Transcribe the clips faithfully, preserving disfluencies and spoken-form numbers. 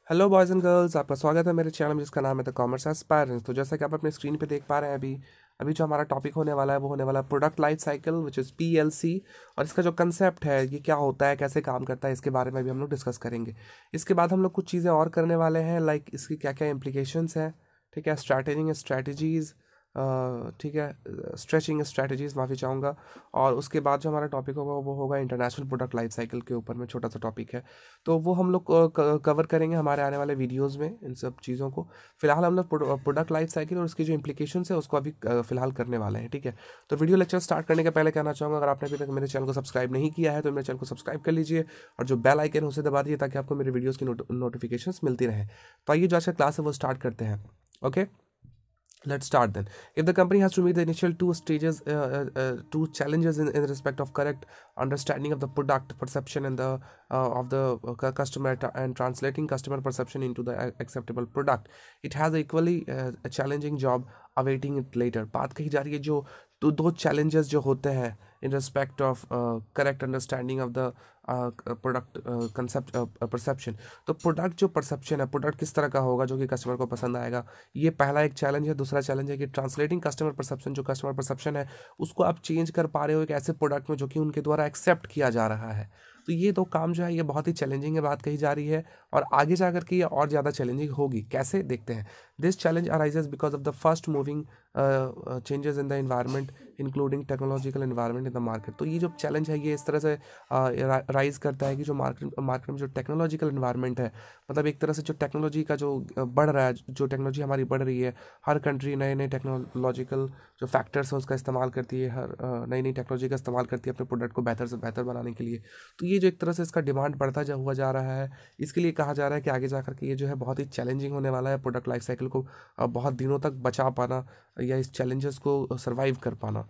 Hello boys and girls, आपका स्वागत है मेरे चैनल में जिसका नाम है द कॉमर्स एस्पायरेंट्स। तो जैसा कि आप अपने स्क्रीन पे देख पा रहे हैं, अभी अभी जो हमारा टॉपिक होने वाला है वो होने वाला है product life cycle which is PLC. और इसका जो कंसेप्ट है, ये क्या होता है, कैसे काम करता है, इसके बारे में भी हम लोग डिस्कस करेंगे। इसके बाद हम लोग कुछ चीज़ें और करने वाले हैं, लाइक इसकी क्या क्या इम्प्लीकेशंस हैं, ठीक है, स्ट्रैटेजिंग स्ट्रैटेजीज़, ठीक है, स्ट्रेचिंग स्ट्रैटेजीज़, माफ़ी चाहूँगा। और उसके बाद जो हमारा टॉपिक होगा वो होगा इंटरनेशनल प्रोडक्ट लाइफ साइकिल के ऊपर में, छोटा सा टॉपिक है। तो वो हम लोग कवर करेंगे हमारे आने वाले वीडियोस में इन सब चीज़ों को। फिलहाल हम लोग प्रोडक्ट लाइफ साइकिल और उसकी जो इम्प्लीकेशंस है उसको अभी अ, फिलहाल करने वाले हैं, ठीक है। तो वीडियो लेक्चर स्टार्ट करने के पहले कहना चाहूँगा, अगर आपने अभी तक मेरे चैनल को सब्सक्राइब नहीं किया है तो मेरे चैनल को सब्सक्राइब कर लीजिए और जो बेल आइकन है उसे दबा दीजिए ताकि आपको मेरे वीडियोज़ की नोटिफिकेशंस मिलती रहे। तो आइए जो आज का क्लास है वो स्टार्ट करते हैं। Okay, let's start then. If the company has to meet the initial two stages, uh, uh, uh, two challenges in, in respect of correct understanding of the product perception and the uh, of the uh, cu- customer tra- and translating customer perception into the a- acceptable product, it has equally uh, a challenging job awaiting it later. बात कही जा रही है जो दो दो challenges जो होते हैं in respect of uh, correct understanding of the uh, product uh, concept uh, perception. तो प्रोडक्ट जो परसेप्शन है, प्रोडक्ट किस तरह का होगा जो कि कस्टमर को पसंद आएगा, ये पहला एक चैलेंज है। दूसरा चैलेंज है कि ट्रांसलेटिंग कस्टमर परसेप्शन, जो कस्टमर परसेप्शन है उसको आप चेंज कर पा रहे हो एक ऐसे प्रोडक्ट में जो कि उनके द्वारा एक्सेप्ट किया जा रहा है। तो ये दो काम जो है ये बहुत ही चैलेंजिंग है, बात कही जा रही है। और आगे जाकर के ये और ज़्यादा चैलेंजिंग होगी, कैसे देखते हैं। This challenge arises because of the first moving changes in the environment including technological environment in the market. तो ये जो चैलेंज है ये इस तरह से राइज करता है कि जो मार्केट मार्केट में जो टेक्नोलॉजिकल इन्वायरमेंट है, मतलब एक तरह से जो टेक्नोलॉजी का जो अ, बढ़ रहा है, जो टेक्नोलॉजी हमारी बढ़ रही है, हर कंट्री नए नए टेक्नोलॉजिकल जो फैक्टर्स हैं उसका इस्तेमाल करती है, हर नई नई टेक्नोलॉजी का इस्तेमाल करती है अपने प्रोडक्ट को बेहतर से बेहतर बनाने के लिए। तो ये जो एक तरह से इसका डिमांड बढ़ता जा हुआ जा रहा है, इसके लिए कहा जा रहा है कि आगे जाकर के ये जो है बहुत ही चैलेंजिंग होने वाला है प्रोडक्ट लाइफ साइकिल को अ, बहुत दिनों तक बचा पाना या इस चैलेंजेस को सर्वाइव कर पाना।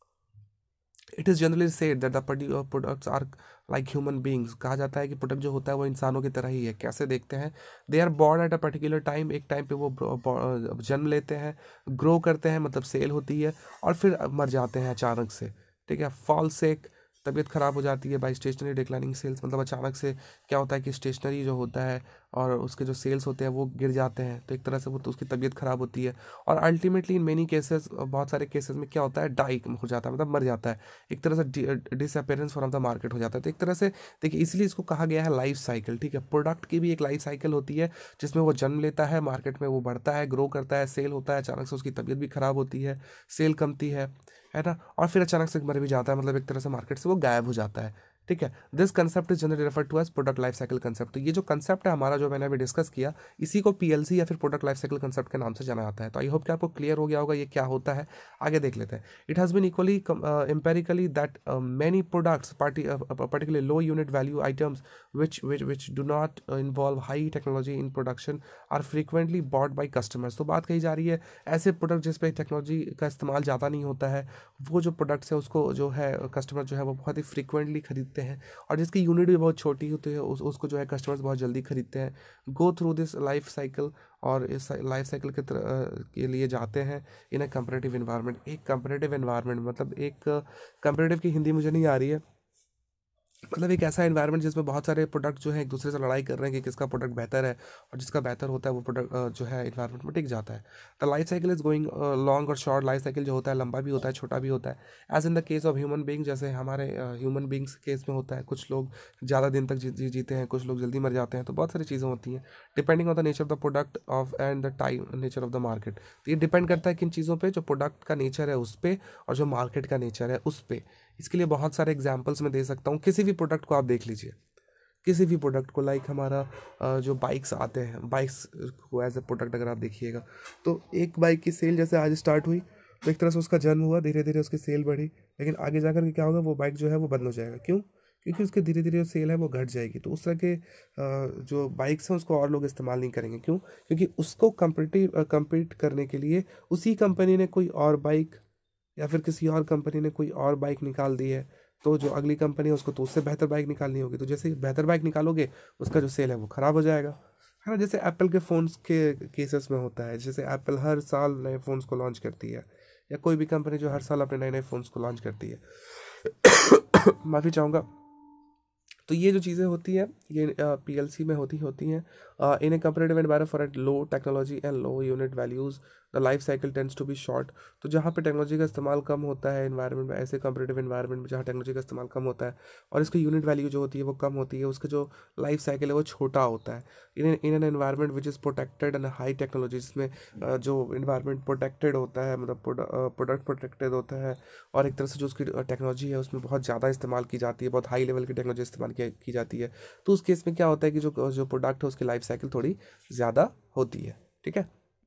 It is generally said that the products are like human beings. कहा जाता है कि प्रोडक्ट जो होता है वो इंसानों की तरह ही है। कैसे देखते हैं, they are born at a particular time, एक टाइम पे वो ब्रो- बॉ- जन्म लेते हैं, ग्रो करते हैं, मतलब सेल होती है, और फिर मर जाते हैं अचानक से, ठीक है। फॉल सेक, तबीयत खराब हो जाती है। बाई स्टेशनरी डिक्लाइनिंग सेल्स, मतलब अचानक से क्या होता है कि स्टेशनरी जो होता है और उसके जो सेल्स होते हैं वो गिर जाते हैं, तो एक तरह से वो तो उसकी तबीयत खराब होती है। और अल्टीमेटली इन मेनी केसेस, बहुत सारे केसेस में क्या होता है, डाई हो जाता है, मतलब मर जाता है, एक तरह से डिसअपेरेंस फ्रॉम द मार्केट हो जाता है। तो एक तरह से देखिए, इसलिए इसको कहा गया है लाइफ साइकिल, ठीक है। प्रोडक्ट की भी एक लाइफ साइकिल होती है जिसमें वो जन्म लेता है, मार्केट में वो बढ़ता है, ग्रो करता है, सेल होता है, अचानक से उसकी तबीयत भी खराब होती है, सेल कमती है है ना, और फिर अचानक से मर भी जाता है, मतलब एक तरह से मार्केट से वो गायब हो जाता है, ठीक है। This concept is generally refer to as product life cycle concept. तो ये जो कंसेप्ट है हमारा, जो मैंने अभी डिस्कस किया, इसी को पीएलसी या फिर प्रोडक्ट लाइफ साइकिल कंसेप्ट के नाम से जाना जाता है। तो आई होप कि आपको क्लियर हो गया होगा ये क्या होता है। आगे देख लेते हैं। It has been equally empirically that many products particularly low unit value items which which which do not uh, involve high technology in production are frequently bought by customers। तो बात कही जा रही है ऐसे प्रोडक्ट जिस पे टेक्नोलॉजी का इस्तेमाल ज़्यादा नहीं होता है, वो जो प्रोडक्ट्स है उसको जो है कस्टमर जो है वो बहुत ही फ्रीक्वेंटली खरीदते हैं, और जिसकी यूनिट भी बहुत छोटी होती है उस उसको जो है कस्टमर्स बहुत जल्दी खरीदते हैं। Go through this life cycle, और इस लाइफ साइकिल के तर, अ, के लिए जाते हैं इन अ कंपेरेटिव इन्वायरमेंट। एक कंपेरेटिव इन्वायरमेंट मतलब एक कंपेरेटिव की हिंदी मुझे नहीं आ रही है, मतलब एक ऐसा एनवायरनमेंट जिसमें बहुत सारे प्रोडक्ट जो है एक दूसरे से लड़ाई कर रहे हैं कि किसका प्रोडक्ट बेहतर है, और जिसका बेहतर होता है वो प्रोडक्ट जो है इन्वायरमेंट में टिक जाता है। The life cycle is going long और शॉर्ट। लाइफ साइकिल जो होता है लंबा भी होता है, छोटा भी होता है, as in the case of human being. जैसे हमारे ह्यूमन बींग्स केस में होता है, कुछ लोग ज़्यादा दिन तक जी, जी, जीते हैं, कुछ लोग जल्दी मर जाते हैं। तो बहुत सारी चीज़ें होती हैं depending on the nature of the product of and the time nature of the market. तो ये डिपेंड करता है किन चीज़ों पर, जो प्रोडक्ट का नेचर है उस पर, और जो मार्केट का नेचर है उस पर। इसके लिए बहुत सारे एग्जाम्पल्स मैं दे सकता हूँ। किसी भी प्रोडक्ट को आप देख लीजिए, किसी भी प्रोडक्ट को, लाइक हमारा अ, जो बाइक्स आते हैं, बाइक्स को एज ए प्रोडक्ट अगर आप देखिएगा, तो एक बाइक की सेल जैसे आज स्टार्ट हुई, तो एक तरह से उसका जन्म हुआ, धीरे धीरे उसकी सेल बढ़ी, लेकिन आगे जाकर के क्या होगा, वो बाइक जो है वो बंद हो जाएगा। क्यों? क्योंकि उसके धीरे धीरे जो सेल है वो घट जाएगी। तो उस तरह के अ, जो बाइक्स हैं उसको और लोग इस्तेमाल नहीं करेंगे। क्यों? क्योंकि उसको कम्पिटिव कम्पीट करने के लिए उसी कंपनी ने कोई और बाइक, या फिर किसी और कंपनी ने कोई और बाइक निकाल दी है, तो जो अगली कंपनी है उसको तो उससे बेहतर बाइक निकालनी होगी। तो जैसे ही बेहतर बाइक निकालोगे, उसका जो सेल है वो ख़राब हो जाएगा, है ना। जैसे एप्पल के फ़ोन्स के केसेस में होता है, जैसे एप्पल हर साल नए फ़ोन्स को लॉन्च करती है, या कोई भी कंपनी जो हर साल अपने नए नए फ़ोन्स को लॉन्च करती है। माफ़ी चाहूँगा। तो ये जो चीज़ें होती हैं ये पीएलसी में होती होती हैं, in a comparative environment for at low technology and low unit values the life cycle tends to be short. तो जहाँ पे टेक्नोलॉजी का इस्तेमाल कम होता है एनवायरनमेंट में, ऐसे कंपेरेटिव एनवायरनमेंट में जहाँ टेक्नोलॉजी का इस्तेमाल कम होता है और इसकी यूनिट वैल्यू जो होती है वो कम होती है, उसका जो लाइफ साइकिल है वो छोटा होता है। In in an environment which is protected and high technology, जिसमें अ, जो इन्वायरमेंट प्रोटेक्टेड होता है, मतलब प्रोडक्ट प्रोटेक्टेड होता है और एक तरह से जो उसकी टेक्नोलॉजी है उसमें बहुत ज़्यादा इस्तेमाल की जाती है, बहुत हाई लेवल की टेक्नोलॉजी इस्तेमाल की की जाती है, तो उस केस में क्या होता है कि जो जो प्रोडक्ट है उसकी लाइफ साइकिल थोड़ी ज़्यादा होती है। ठीक है,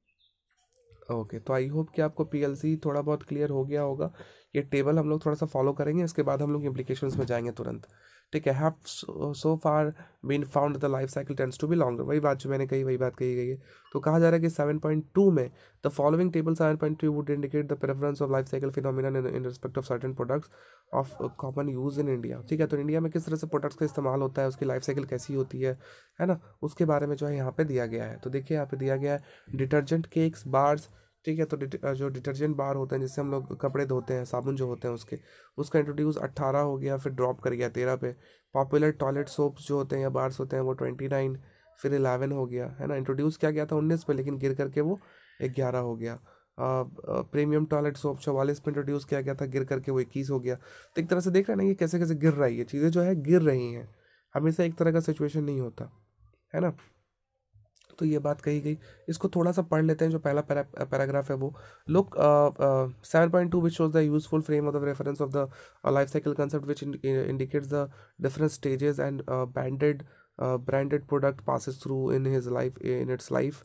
ओके। तो आई होप कि आपको पीएलसी थोड़ा बहुत क्लियर हो गया होगा। ये टेबल हम लोग थोड़ा सा फॉलो करेंगे, इसके बाद हम लोग इम्प्लीकेशंस में जाएंगे तुरंत। ठीक है, have so far been found the life cycle tends to be longer, वही बात जो मैंने कही वही बात कही गई है। तो कहा जा रहा है कि सेवन पॉइंट टू में the following table seven point two would indicate the preference of life cycle phenomena in respect of certain products of common use in India. ठीक है, तो इंडिया में किस तरह से प्रोडक्ट्स का इस्तेमाल होता है, उसकी लाइफ साइकिल कैसी होती है है ना, उसके बारे में जो है यहाँ पे दिया गया है। तो देखिए यहाँ पे दिया गया है डिटर्जेंट, केक्स, बार्स। ठीक है, तो डिट- जो डिटर्जेंट बार होते हैं जिससे हम लोग कपड़े धोते हैं, साबुन जो होते हैं उसके, उसका इंट्रोड्यूस अट्ठारह हो गया, फिर ड्रॉप कर गया तेरह पे। पॉपुलर टॉयलेट सोप्स जो होते हैं या बार्स होते हैं वो ट्वेंटी नाइन, फिर इलेवन हो गया, है ना। इंट्रोड्यूस किया गया था उन्नीस पे, लेकिन गिर करके वो ग्यारह हो गया। प्रीमियम टॉयलेट सोप चौवालीस पे इंट्रोड्यूस किया गया था, गिर करके वो इक्कीस हो गया। तो एक तरह से देख रहे हैं ना ये कैसे कैसे गिर रही है, चीज़ें जो है गिर रही हैं, हमेशा एक तरह का सिचुएशन नहीं होता, है ना। तो ये बात कही गई, इसको थोड़ा सा पढ़ लेते हैं। जो पहला पैरा, पैराग्राफ है वो look seven point two which shows the useful frame of the reference of the life cycle concept which indicates the different stages and banded branded product passes through in his life in its life.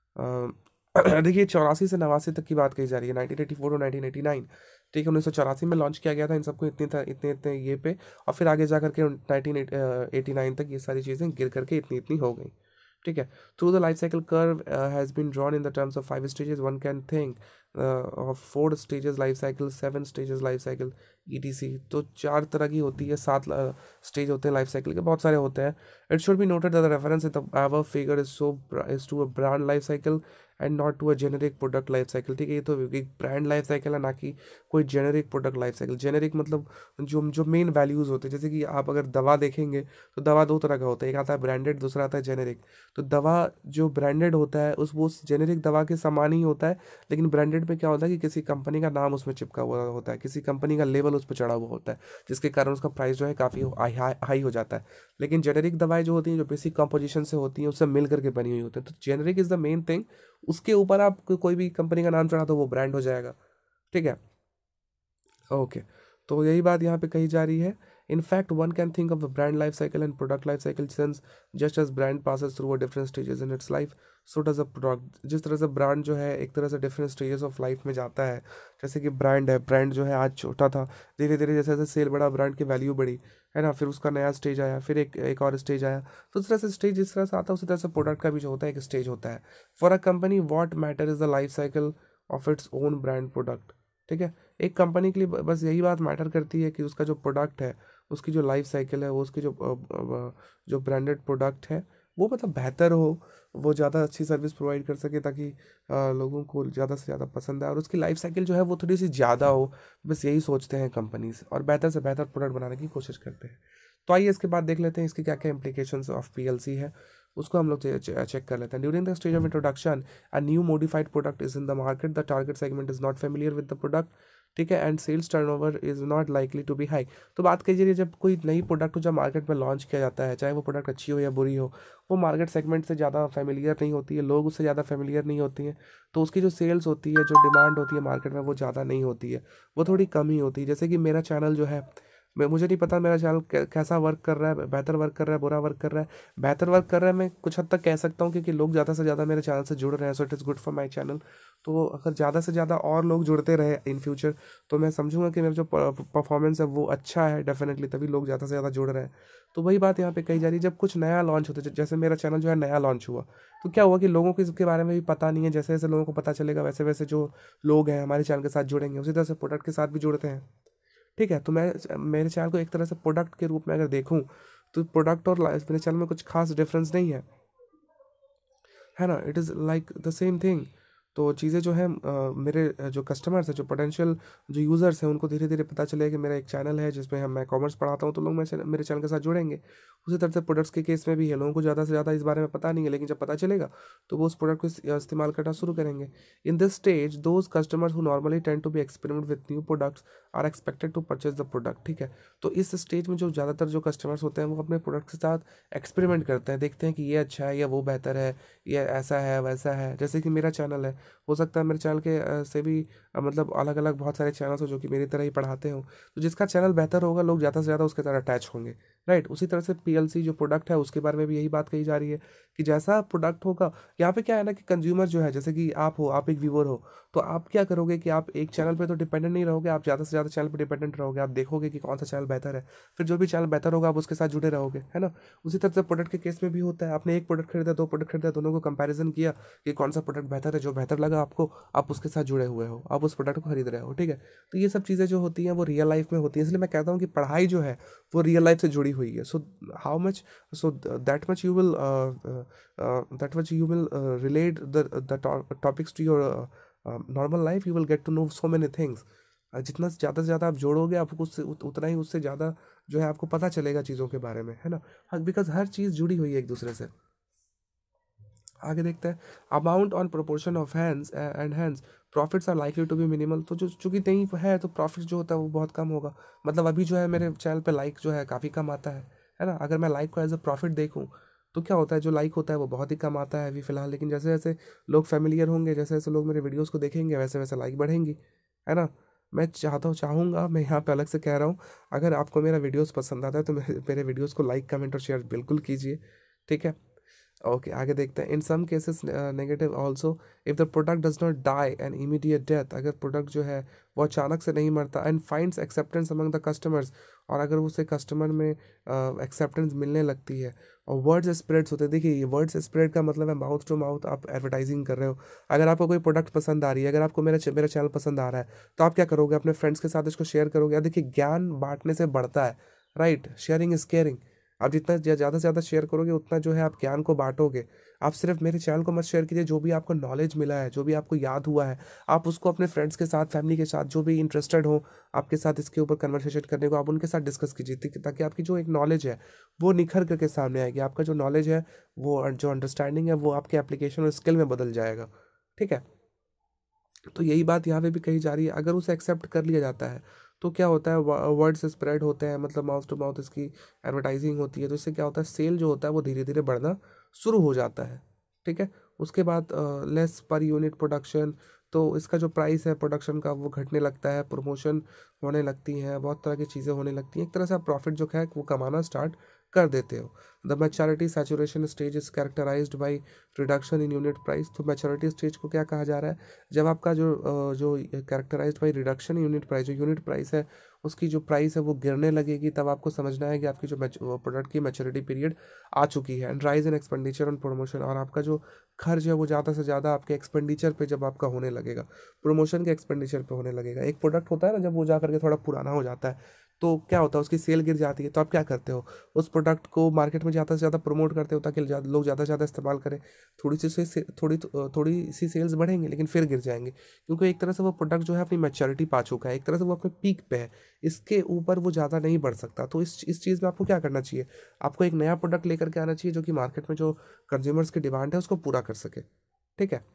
देखिए चौरासी से नवासी तक की बात कही जा रही है, nineteen eighty four to nineteen eighty nine. ठीक है, उन्नीस सौ चौरासी में लॉन्च किया गया था इन सबको, इतने था इतने इतने ये पे, और फिर आगे जा करके नाइनटीन एटी नाइन तक ये सारी चीज़ें गिर करके इतनी इतनी हो गई। ठीक है, through the life cycle curve has been drawn in the terms of five stages, one can think of four stages life cycle, seven stages life cycle, ETC. तो चार तरह की होती है, सात स्टेज होते हैं लाइफ साइकिल के, बहुत सारे होते हैं। It should be noted that the reference in the above figure is so is to a brand life cycle and not to a generic product life cycle. ठीक है, ये तो एक ब्रांड लाइफ साइकिल है, ना कि कोई generic product life cycle. Generic मतलब जो जो मेन वैल्यूज़ होते हैं, जैसे कि आप अगर दवा देखेंगे तो दवा दो तरह का होता है, एक आता है ब्रांडेड, दूसरा आता है जेनेरिक। तो दवा जो ब्रांडेड होता है उस वो जेनेरिक दवा के समान ही होता है, लेकिन ब्रांडेड में क्या होता है कि किसी कंपनी का नाम उसमें चिपका हुआ होता है, किसी कंपनी का लेवल उस पर चढ़ा हुआ होता है, जिसके कारण उसका प्राइस जो है काफ़ी हाई हो जाता है। लेकिन जेनेरिक दवाएं जो होती हैं, जो बेसिक कंपोजिशन से होती हैं, उससे मिल करके बनी हुई होती हैं, तो generic is the main thing. उसके ऊपर आप को- कोई भी कंपनी का नाम चढ़ा तो वो ब्रांड हो जाएगा। ठीक है, ओके। तो यही बात यहाँ पे कही जा रही है। In fact one can think of the brand life cycle and product life cycle since just as brand passes through a different stages in its life, so does a product. जिस तरह से ब्रांड जो है एक तरह से different stages of life में जाता है, जैसे कि ब्रांड है, ब्रांड जो है आज छोटा था, धीरे धीरे जैसे जैसे सेल बढ़ा ब्रांड की वैल्यू बढ़ी, है ना, फिर उसका नया स्टेज आया, फिर एक एक और स्टेज आया। तो उस तरह से स्टेज जिस तरह से आता है उसी तरह से प्रोडक्ट का भी जो होता है एक स्टेज होता है। For a company what matter is the life cycle of its own brand product. ठीक है, एक कंपनी के लिए ब- बस यही बात मैटर करती है कि उसका जो प्रोडक्ट है, उसकी जो लाइफ साइकिल है, वो उसकी जो अ, अ, जो ब्रांडेड प्रोडक्ट है वो मतलब बेहतर हो, वो ज़्यादा अच्छी सर्विस प्रोवाइड कर सके, ताकि अ, लोगों को ज़्यादा से ज़्यादा पसंद आए, और उसकी लाइफ साइकिल जो है वो थोड़ी सी ज़्यादा हो। बस यही सोचते हैं कंपनीज, और बेहतर से बेहतर प्रोडक्ट बनाने की कोशिश करते हैं। तो आइए इसके बाद देख लेते हैं इसकी क्या क्या implications ऑफ पीएलसी है, उसको हम लोग चेक कर लेते हैं। During the stage of introduction a new modified product is in the market, the target segment is not familiar with the product. ठीक है, and sales turnover is not likely to be high. तो बात कीजिए जब कोई नई product जब market में लॉन्च किया जाता है, चाहे वो प्रोडक्ट अच्छी हो या बुरी हो, वो मार्केट सेगमेंट से ज़्यादा फेमिलियर नहीं होती है, लोग उससे ज़्यादा फेमिलियर नहीं होती हैं, तो उसकी जो सेल्स होती है, जो डिमांड होती है मार्केट में, वो ज़्यादा नहीं होती है, वो थोड़ी कम ही होती है। जैसे कि मेरा चैनल जो है, मैं मुझे नहीं पता मेरा चैनल कै- कैसा वर्क कर रहा है, बेहतर वर्क कर रहा है, बुरा वर्क कर रहा है। बेहतर वर्क कर रहा है मैं कुछ हद तक कह सकता हूँ, क्योंकि लोग ज़्यादा से ज़्यादा मेरे चैनल से जुड़ रहे हैं, so it is good for my channel. तो अगर ज़्यादा से ज़्यादा और लोग जुड़ते रहे इन फ्यूचर, तो मैं समझूंगा कि मेरा जो परफॉर्मेंस है वो अच्छा है, डेफिनेटली तभी लोग ज़्यादा से ज़्यादा जुड़ रहे हैं। तो वही बात यहाँ पे कही जा रही है, जब कुछ नया लॉन्च होता है, जैसे मेरा चैनल जो है नया लॉन्च हुआ, तो क्या हुआ कि लोगों को इसके बारे में भी पता नहीं है। जैसे जैसे लोगों को पता चलेगा, वैसे वैसे जो लोग हैं हमारे चैनल के साथ जुड़ेंगे, उसी तरह से प्रोडक्ट के साथ भी जुड़ते हैं। ठीक है, तो मैं मेरे चैनल को एक तरह से प्रोडक्ट के रूप में अगर देखूं, तो प्रोडक्ट और लाइफ मेरे चैनल में कुछ खास डिफरेंस नहीं है, है ना। It is like the same thing. तो चीज़ें जो है मेरे जो कस्टमर्स हैं, जो पोटेंशियल जो यूज़र्स हैं, उनको धीरे धीरे पता चलेगा कि मेरा एक चैनल है जिसमें हम मैं कॉमर्स पढ़ाता हूँ, तो लोग मेरे मेरे चैनल के साथ जुड़ेंगे। उसी तरह से प्रोडक्ट्स के केस में भी है, लोगों को ज़्यादा से ज़्यादा इस बारे में पता नहीं है, लेकिन जब पता चलेगा तो वो उस प्रोडक्ट को इस्तेमाल करना शुरू करेंगे। In this stage those customers who normally tend to be experiment with new products are expected to purchase the product. ठीक है, तो इस स्टेज में जो ज़्यादातर जो कस्टमर्स होते हैं वो अपने प्रोडक्ट के साथ एक्सपेरिमेंट करते हैं, देखते हैं कि ये अच्छा है या वो बेहतर है, ये ऐसा है वैसा है। जैसे कि मेरा चैनल है, हो सकता है मेरे चैनल के अ, से भी अ, मतलब अलग अलग बहुत सारे चैनल्स हो जो कि मेरी तरह ही पढ़ाते हो, तो जिसका चैनल बेहतर होगा लोग ज़्यादा से ज़्यादा उसके तरह अटैच होंगे। राइट, उसी तरह से पीएलसी जो प्रोडक्ट है उसके बारे में भी यही बात कही जा रही है कि जैसा प्रोडक्ट होगा, यहाँ पे क्या है ना कि कंज्यूमर जो है, जैसे कि आप हो, आप एक व्यूअर हो, तो आप क्या करोगे कि आप एक चैनल पे तो डिपेंडेंट नहीं रहोगे, आप ज़्यादा से ज़्यादा चैनल पे डिपेंडेंट रहोगे, आप देखोगे कि कौन सा चैनल बेहतर है, फिर जो भी चैनल बेहतर होगा आप उसके साथ जुड़े रहोगे, है ना। उसी तरह से प्रोडक्ट के केस में भी होता है, आपने एक प्रोडक्ट खरीदा, दो प्रोडक्ट खरीदा, दोनों को कंपैरिजन किया कि कौन सा प्रोडक्ट बेहतर है, जो बेहतर लगा आपको आप उसके साथ जुड़े हुए हो, आप उस प्रोडक्ट को खरीद रहे हो। ठीक है, तो ये सब चीज़ें जो होती हैं वो रियल लाइफ में होती हैं, इसलिए मैं कहता हूँ कि पढ़ाई जो है वो रियल लाइफ से जुड़ी हुई है। So how much so that much you will that much you will relate the the topics to your normal life, you will get to know so many things. जितना ज़्यादा से ज़्यादा आप जोड़ोगे आपको उससे उत, उतना ही उससे ज़्यादा जो है आपको पता चलेगा चीज़ों के बारे में, है ना। बिकॉज हर चीज़ जुड़ी हुई है एक दूसरे से। आगे देखते हैं, amount on proportion of hands and hands profits are likely to be minimal. तो जो चूंकि नहीं है तो प्रॉफिट जो होता है वो बहुत कम होगा। मतलब अभी जो है मेरे चैनल पे लाइक जो है काफ़ी कम आता है है ना। अगर मैं लाइक को एज अ प्रॉफिट देखूँ तो क्या होता है, जो लाइक होता है वो बहुत ही कम आता है अभी फिलहाल, लेकिन जैसे जैसे लोग फेमिलियर होंगे, जैसे जैसे लोग मेरे वीडियोज़ को देखेंगे वैसे वैसे लाइक बढ़ेंगी, है ना। मैं चाहता हूँ चाहूँगा मैं यहाँ पे अलग से कह रहा हूँ, अगर आपको मेरा वीडियोस पसंद आता है तो मेरे मेरे वीडियोस को लाइक कमेंट और शेयर बिल्कुल कीजिए। ठीक है, ओके आगे देखते हैं। In some cases negative also, if the product does not die an immediate death, अगर प्रोडक्ट जो है वो अचानक से नहीं मरता, and finds acceptance among the customers, और अगर उसे कस्टमर में एक्सेप्टेंस uh, मिलने लगती है और वर्ड्स स्प्रेड्स होते हैं। देखिए ये वर्ड्स स्प्रेड का मतलब है माउथ टू माउथ आप एडवर्टाइजिंग कर रहे हो। अगर आपको कोई प्रोडक्ट पसंद आ रही है, अगर आपको मेरा मेरा चैनल पसंद आ रहा है, तो आप क्या करोगे, अपने फ्रेंड्स के साथ इसको शेयर करोगे। देखिए ज्ञान बांटने से बढ़ता है, राइट, शेयरिंग इज केयरिंग। आप जितना ज़्यादा से ज़्यादा शेयर करोगे उतना जो है आप ज्ञान को बांटोगे। आप सिर्फ मेरे चैनल को मत शेयर कीजिए, जो भी आपको नॉलेज मिला है, जो भी आपको याद हुआ है, आप उसको अपने फ्रेंड्स के साथ, फैमिली के साथ, जो भी इंटरेस्टेड हो आपके साथ इसके ऊपर कन्वर्सेशन करने को, आप उनके साथ डिस्कस कीजिए, ताकि आपकी जो एक नॉलेज है वो निखर करके सामने आएगी। आपका जो नॉलेज है, वो जो अंडरस्टैंडिंग है, वो आपके एप्लीकेशन और स्किल में बदल जाएगा। ठीक है, तो यही बात यहाँ पे भी कही जा रही है। अगर उसे एक्सेप्ट कर लिया जाता है तो क्या होता है, वर्ड्स स्प्रेड होते हैं, मतलब माउथ टू माउथ इसकी एडवर्टाइजिंग होती है, तो इससे क्या होता है, सेल जो होता है वो धीरे धीरे बढ़ना शुरू हो जाता है। ठीक है, उसके बाद लेस पर यूनिट प्रोडक्शन, तो इसका जो प्राइस है प्रोडक्शन का वो घटने लगता है, प्रमोशन होने लगती हैं, बहुत तरह की चीज़ें होने लगती हैं, एक तरह से आप प्रॉफिट जो है वो कमाना स्टार्ट कर देते हो। The maturity saturation stage is characterized by reduction in unit price. तो मैच्योरिटी स्टेज को क्या कहा जा रहा है, जब आपका जो अ, जो characterized by reduction unit price, जो यूनिट प्राइस है उसकी जो प्राइस है वो गिरने लगेगी, तब आपको समझना है कि आपकी जो प्रोडक्ट की मैच्योरिटी पीरियड आ चुकी है। And rise in expenditure on promotion, और आपका जो खर्च है वो ज़्यादा से ज़्यादा आपके एक्सपेंडिचर पे जब आपका होने लगेगा, प्रमोशन के एक्सपेंडिचर पे होने लगेगा। एक प्रोडक्ट होता है ना, जब वो जा करके थोड़ा पुराना हो जाता है तो क्या होता है, उसकी सेल गिर जाती है, तो आप क्या करते हो, उस प्रोडक्ट को मार्केट में ज़्यादा से ज़्यादा प्रमोट करते हो ताकि लोग ज़्यादा से ज़्यादा इस्तेमाल करें। थोड़ी सी से थोड़ी थोड़ी सी सेल्स बढ़ेंगे लेकिन फिर गिर जाएंगे, क्योंकि एक तरह से वो प्रोडक्ट जो है अपनी मैच्योरिटी पा चुका है, एक तरह से वो अपने पीक पे है, इसके ऊपर वो ज़्यादा नहीं बढ़ सकता। तो इस इस चीज़ में आपको क्या करना चाहिए, आपको एक नया प्रोडक्ट लेकर के आना चाहिए जो कि मार्केट में जो कंज्यूमर्स की डिमांड है उसको पूरा कर सके। ठीक है,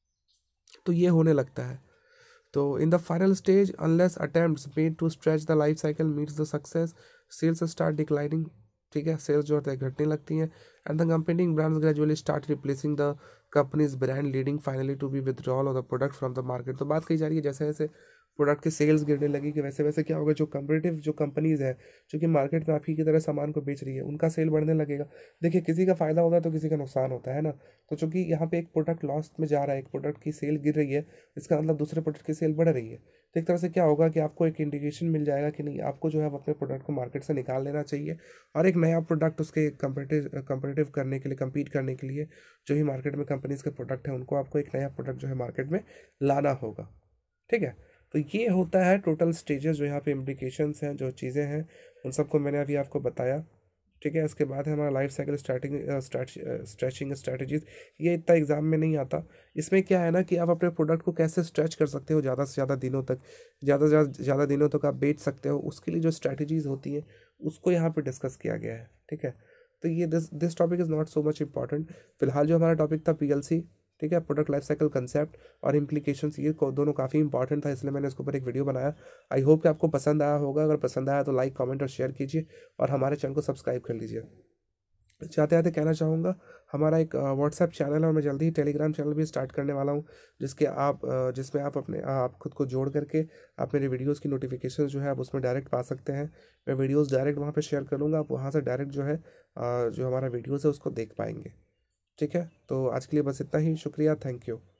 तो ये होने लगता है। तो in the final stage, unless attempts made to stretch the life cycle meets the success, sales start declining. ठीक है, सेल्स जो होते हैं घटने लगती हैं, and the competing brands gradually start replacing the company's brand, leading finally to be withdrawal of the product from the market. तो बात कही जा रही है जैसे जैसे प्रोडक्ट की सेल्स गिरने लगी कि वैसे वैसे क्या होगा, जो कंपटीटिव जो कंपनीज है जो कि मार्केट में आप ही की तरह सामान को बेच रही है उनका सेल बढ़ने लगेगा। देखिए किसी का फायदा होता है तो किसी का नुकसान होता है ना। तो चूंकि यहाँ पे एक प्रोडक्ट लॉस में जा रहा है, एक प्रोडक्ट की सेल गिर रही है, इसका मतलब दूसरे प्रोडक्ट की सेल बढ़ रही है। तो एक तरह से क्या होगा कि आपको एक इंडिकेशन मिल जाएगा कि नहीं, आपको जो है अपने प्रोडक्ट को मार्केट से निकाल लेना चाहिए और एक नया प्रोडक्ट उसके कंपेटिव कंपेटिटिव करने के लिए, कम्पीट करने के लिए जो भी मार्केट में कंपनीज के प्रोडक्ट हैं उनको आपको एक नया प्रोडक्ट जो है मार्केट में लाना होगा। ठीक है, तो ये होता है टोटल स्टेजेस, जो यहाँ पे इम्प्लीकेशंस हैं, जो चीज़ें हैं उन सबको मैंने अभी आपको बताया। ठीक है। इसके बाद है हमारा life cycle starting stretching strategies. ये इतना एग्जाम में नहीं आता। इसमें क्या है ना कि आप अपने प्रोडक्ट को कैसे स्ट्रेच कर सकते हो ज़्यादा से ज़्यादा दिनों तक, ज़्यादा से ज़्यादा ज़्यादा दिनों तक आप बेच सकते हो, उसके लिए जो स्ट्रैटेजीज होती हैं उसको यहाँ पे डिस्कस किया गया है। ठीक है। तो ये this this topic is not so much important. फिलहाल जो हमारा टॉपिक था पीएलसी, ठीक है, प्रोडक्ट लाइफ साइकिल कंसेप्ट और इम्प्लीकेशंस, ये को- दोनों काफ़ी इंपॉर्टेंट था, इसलिए मैंने इसके ऊपर एक वीडियो बनाया। आई होप कि आपको पसंद आया होगा। अगर पसंद आया तो लाइक कमेंट और शेयर कीजिए और हमारे चैनल को सब्सक्राइब कर लीजिए। जाते जाते कहना चाहूँगा, हमारा एक व्हाट्सएप चैनल है और मैं जल्दी ही टेलीग्राम चैनल भी स्टार्ट करने वाला हूँ, जिसके आप अ, जिसमें आप अपने आप खुद को जोड़ करके आप मेरे वीडियोस की नोटिफिकेशन जो है आप उसमें डायरेक्ट पा सकते हैं। मैं वीडियोस डायरेक्ट वहाँ पे शेयर करूँगा, आप वहाँ से डायरेक्ट जो है अ, जो हमारा वीडियोस है उसको देख पाएंगे। ठीक है। तो आज के लिए बस इतना ही। शुक्रिया। Thank you.